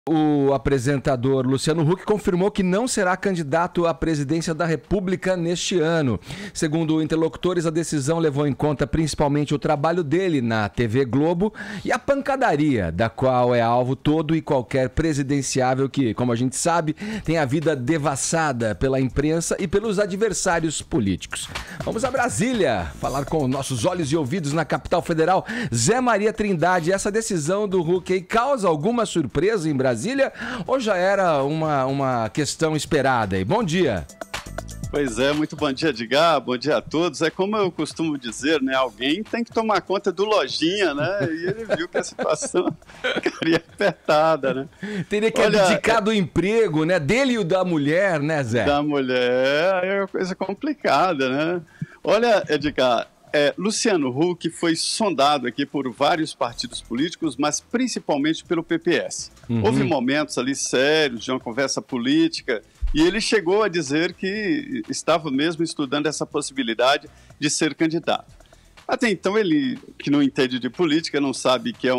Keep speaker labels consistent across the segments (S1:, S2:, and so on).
S1: O apresentador Luciano Huck confirmou que não será candidato à presidência da República neste ano. Segundo interlocutores, a decisão levou em conta principalmente o trabalho dele na TV Globo e a pancadaria, da qual é alvo todo e qualquer presidenciável que, como a gente sabe, tem a vida devassada pela imprensa e pelos adversários políticos. Vamos a Brasília falar com nossos olhos e ouvidos na capital federal. Zé Maria Trindade, essa decisão do Huck aí causa alguma surpresa em Brasília ou já era uma questão esperada aí? Bom dia.
S2: Pois é, muito bom dia, Edgar, bom dia a todos. É como eu costumo dizer, né? Alguém tem que tomar conta do Lojinha, né? E ele viu que a situação ficaria apertada, né?
S1: Teria que abdicar do emprego, né? Dele e o da mulher, né, Zé?
S2: Da mulher é uma coisa complicada, né? Olha, Edgar, Luciano Huck foi sondado aqui por vários partidos políticos, mas principalmente pelo PPS. Houve momentos ali sérios de uma conversa política e ele chegou a dizer que estava mesmo estudando essa possibilidade de ser candidato. Até então ele, que não entende de política, não sabe que é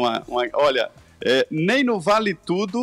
S2: nem no vale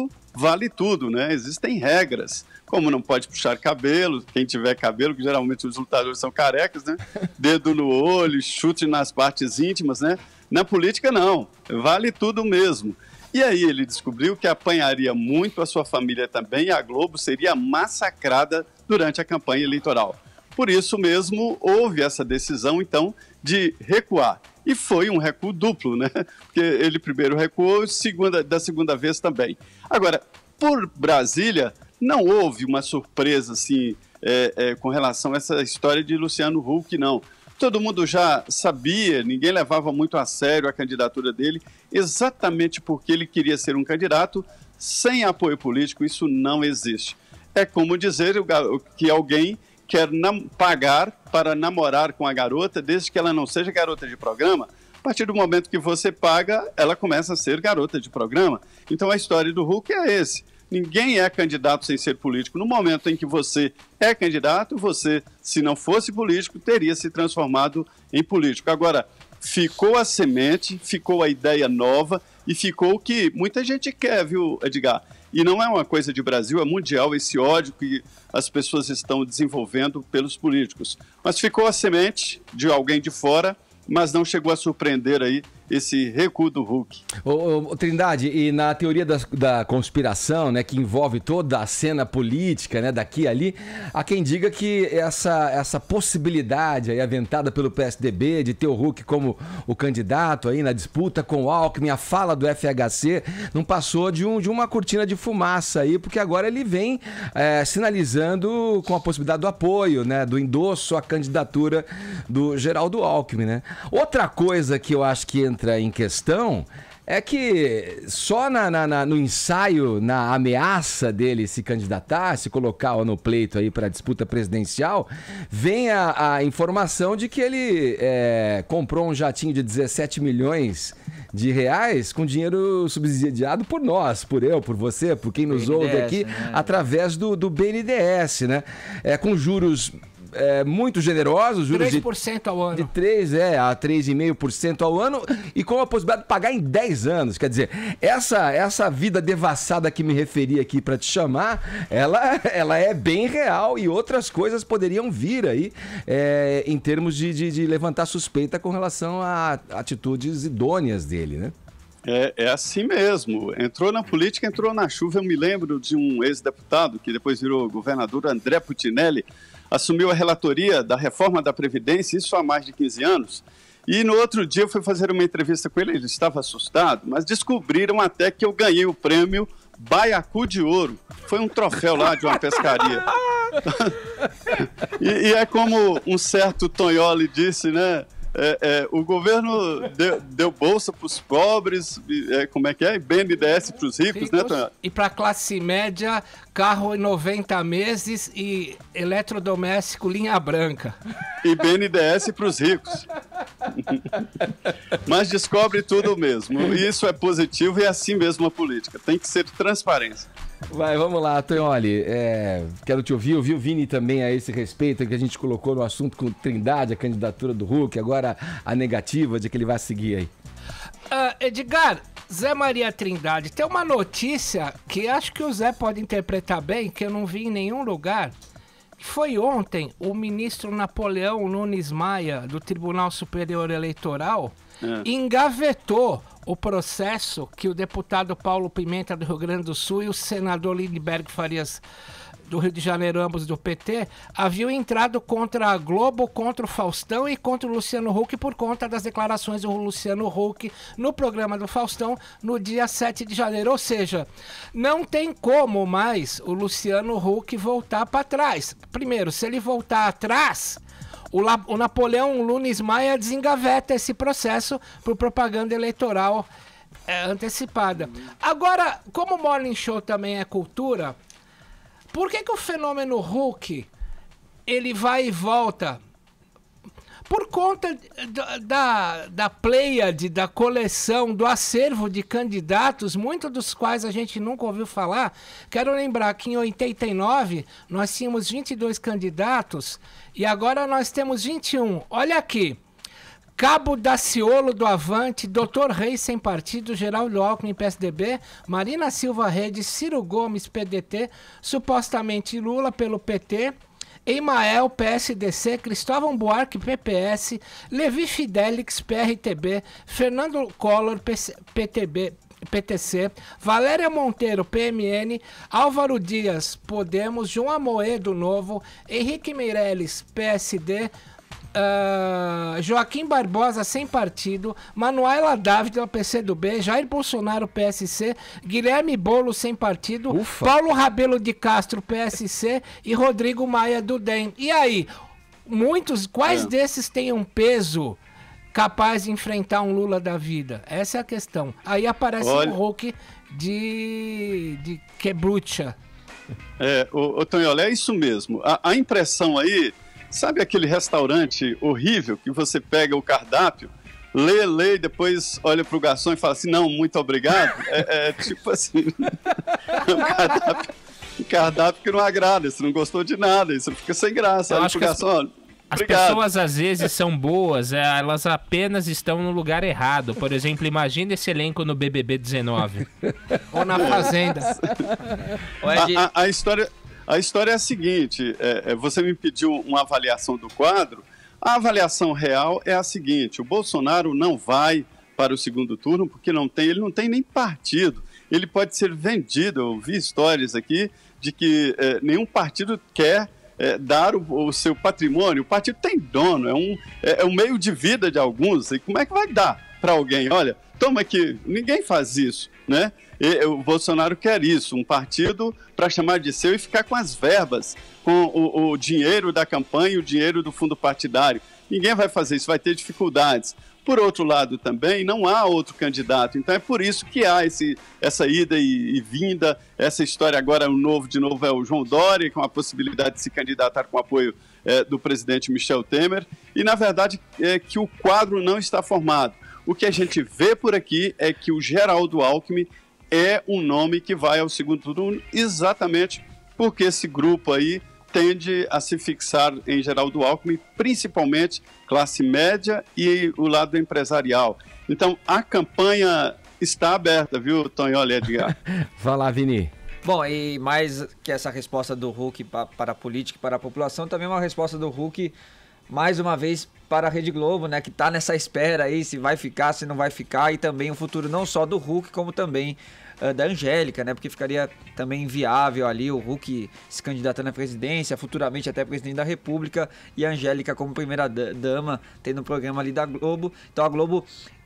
S2: tudo, né? Existem regras. Como não pode puxar cabelo, quem tiver cabelo, que geralmente os lutadores são carecas, né? Dedo no olho, chute nas partes íntimas, né? Na política, não. Vale tudo mesmo. E aí ele descobriu que apanharia muito, a sua família também, e a Globo seria massacrada durante a campanha eleitoral. Por isso mesmo, houve essa decisão, então, de recuar. E foi um recuo duplo, né? Porque ele primeiro recuou, da segunda vez também. Agora, por Brasília, não houve uma surpresa assim, com relação a essa história de Luciano Huck, não. Todo mundo já sabia, ninguém levava muito a sério a candidatura dele, exatamente porque ele queria ser um candidato sem apoio político. Isso não existe. É como dizer que alguém quer pagar para namorar com a garota, desde que ela não seja garota de programa. A partir do momento que você paga, ela começa a ser garota de programa. Então a história do Huck é esse. Ninguém é candidato sem ser político. No momento em que você é candidato, você, se não fosse político, teria se transformado em político. Agora, ficou a semente, ficou a ideia nova e ficou o que muita gente quer, viu, Edgar? E não é uma coisa de Brasil, é mundial esse ódio que as pessoas estão desenvolvendo pelos políticos. Mas ficou a semente de alguém de fora, mas não chegou a surpreender aí esse recuo do Huck.
S1: Trindade, e na teoria da conspiração, né, que envolve toda a cena política, né, daqui e ali, há quem diga que essa possibilidade aí aventada pelo PSDB de ter o Huck como o candidato aí na disputa com o Alckmin, a fala do FHC, não passou de uma cortina de fumaça aí, porque agora ele vem sinalizando com a possibilidade do apoio, né, do endosso à candidatura do Geraldo Alckmin, né? Outra coisa que eu acho que entra em questão é que só no ensaio, na ameaça dele se candidatar, se colocar no pleito aí para a disputa presidencial, vem a informação de que ele comprou um jatinho de 17 milhões de reais com dinheiro subsidiado por nós, por eu, por você, por quem nos ouve aqui, né? Através do BNDES, né? Com juros muito generosos, juros
S3: 3% ao ano.
S1: De 3 a 3,5% ao ano e com a possibilidade de pagar em 10 anos. Quer dizer, essa vida devassada que me referi aqui para te chamar, ela é bem real e outras coisas poderiam vir aí em termos de levantar suspeita com relação a atitudes idôneas dele, né?
S2: É assim mesmo. Entrou na política, entrou na chuva. Eu me lembro de um ex-deputado que depois virou governador, André Putinelli, assumiu a relatoria da reforma da Previdência, isso há mais de 15 anos, e no outro dia eu fui fazer uma entrevista com ele, ele estava assustado, mas descobriram até que eu ganhei o prêmio Baiacu de Ouro. Foi um troféu lá de uma pescaria. e é como um certo Tonholi disse, né? O governo deu bolsa para os pobres, como é que é? E BNDES para os ricos, né, Tonholi?
S3: E para a classe média, carro em 90 meses e eletrodoméstico linha branca.
S2: E BNDES para os ricos. Mas descobre tudo mesmo. E isso é positivo e é assim mesmo a política. Tem que ser transparência.
S1: Vai, vamos lá, Tonholi. Quero te ouvir o Vini também a esse respeito, que a gente colocou no assunto com Trindade, a candidatura do Huck, agora a negativa de que ele vai seguir aí.
S3: Edgar, Zé Maria Trindade, tem uma notícia que acho que o Zé pode interpretar bem, que eu não vi em nenhum lugar. Foi ontem o ministro Napoleão Nunes Maia, do Tribunal Superior Eleitoral, engavetou o processo que o deputado Paulo Pimenta, do Rio Grande do Sul, e o senador Lindbergh Farias, do Rio de Janeiro, ambos do PT, haviam entrado contra a Globo, contra o Faustão e contra o Luciano Huck por conta das declarações do Luciano Huck no programa do Faustão no dia 7 de janeiro. Ou seja, não tem como mais o Luciano Huck voltar para trás. Primeiro, se ele voltar atrás, o Napoleão Nunes Maia desengaveta esse processo por propaganda eleitoral antecipada. Agora, como o Morning Show também é cultura, por que o fenômeno Huck, ele vai e volta? Por conta da pleiade, da coleção, do acervo de candidatos, muitos dos quais a gente nunca ouviu falar. Quero lembrar que em 89 nós tínhamos 22 candidatos e agora nós temos 21. Olha aqui. Cabo Daciolo do Avante, Dr. Reis sem partido, Geraldo Alckmin PSDB, Marina Silva Rede, Ciro Gomes PDT, supostamente Lula pelo PT, Emael PSDC, Cristóvão Buarque PPS, Levi Fidelix PRTB, Fernando Collor PTC, Valéria Monteiro PMN, Álvaro Dias Podemos, João Amoedo Novo, Henrique Meirelles PSD, Joaquim Barbosa sem partido, Manuela Dávila PCdoB, Jair Bolsonaro PSC, Guilherme Boulos sem partido, Paulo Rabelo de Castro PSC e Rodrigo Maia do DEM. E aí, quais desses têm um peso capaz de enfrentar um Lula da vida? Essa é a questão. Aí aparece o Huck de Quebrucha.
S2: O Tonhol, é isso mesmo. A impressão aí, sabe aquele restaurante horrível que você pega o cardápio, lê e depois olha pro garçom e fala assim, não, muito obrigado? É tipo assim, um cardápio que não agrada, você não gostou de nada, você fica sem graça. Olha pro garçom,
S4: as pessoas às vezes são boas, elas apenas estão no lugar errado. Por exemplo, imagina esse elenco no BBB 19.
S3: Ou na Fazenda.
S2: A história é a seguinte, você me pediu uma avaliação do quadro, a avaliação real é a seguinte, o Bolsonaro não vai para o segundo turno porque ele não tem nem partido, ele pode ser vendido, eu vi histórias aqui de que nenhum partido quer dar o seu patrimônio, o partido tem dono, é um meio de vida de alguns, e como é que vai dar para alguém? Olha, toma aqui, ninguém faz isso, né? O Bolsonaro quer isso, um partido para chamar de seu e ficar com as verbas, com o dinheiro da campanha, o dinheiro do fundo partidário. Ninguém vai fazer isso, vai ter dificuldades. Por outro lado também, não há outro candidato, então é por isso que há essa ida e vinda, essa história agora de novo é o João Dória, com a possibilidade de se candidatar com apoio do presidente Michel Temer, e na verdade é que o quadro não está formado. O que a gente vê por aqui é que o Geraldo Alckmin é um nome que vai ao segundo turno exatamente porque esse grupo aí tende a se fixar em Geraldo Alckmin, principalmente classe média e o lado empresarial. Então, a campanha está aberta, viu, Tonhol e Edgar?
S1: Vai lá, Vini.
S5: Bom, e mais que essa resposta do Huck para a política e para a população, também uma resposta do Huck, mais uma vez, para a Rede Globo, né, que está nessa espera aí, se vai ficar, se não vai ficar, e também o futuro não só do Huck, como também da Angélica, né, porque ficaria também inviável ali o Huck se candidatando à presidência, futuramente até presidente da República, e a Angélica como primeira dama, tendo um programa ali da Globo. Então a Globo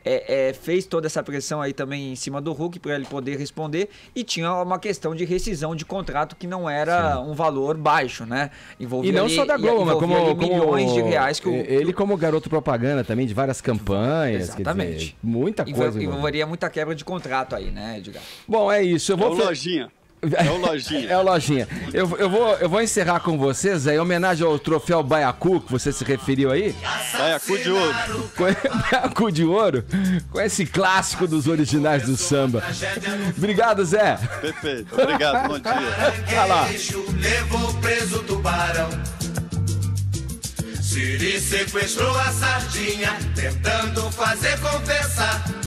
S5: fez toda essa pressão aí também em cima do Huck para ele poder responder, e tinha uma questão de rescisão de contrato que não era um valor baixo, né?
S1: Envolvia e não só da Globo, mas como
S5: milhões de reais que
S1: ele como garoto propaganda também de várias campanhas.
S5: Exatamente.
S1: Quer dizer, muita coisa.
S5: Envolveria muita quebra de contrato aí, né, Edgar?
S1: Bom, é isso.
S2: Lojinha. É o Lojinha.
S1: É o Lojinha. Eu vou encerrar com vocês, em homenagem ao troféu Baiacu, que você se referiu aí.
S2: Baiacu de ouro.
S1: Baiacu de ouro, com esse clássico dos originais do samba. Obrigado, Zé.
S2: Perfeito. Obrigado, bom dia.
S1: Vai lá.
S6: Levou preso o tubarão. Siri sequestrou a sardinha, tentando fazer confessar.